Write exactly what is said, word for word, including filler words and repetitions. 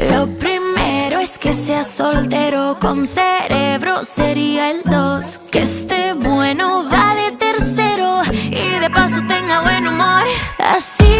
Lo primero es que sea soltero, con cerebro sería el dos. Que esté bueno va de tercero y de paso tenga buen humor. Así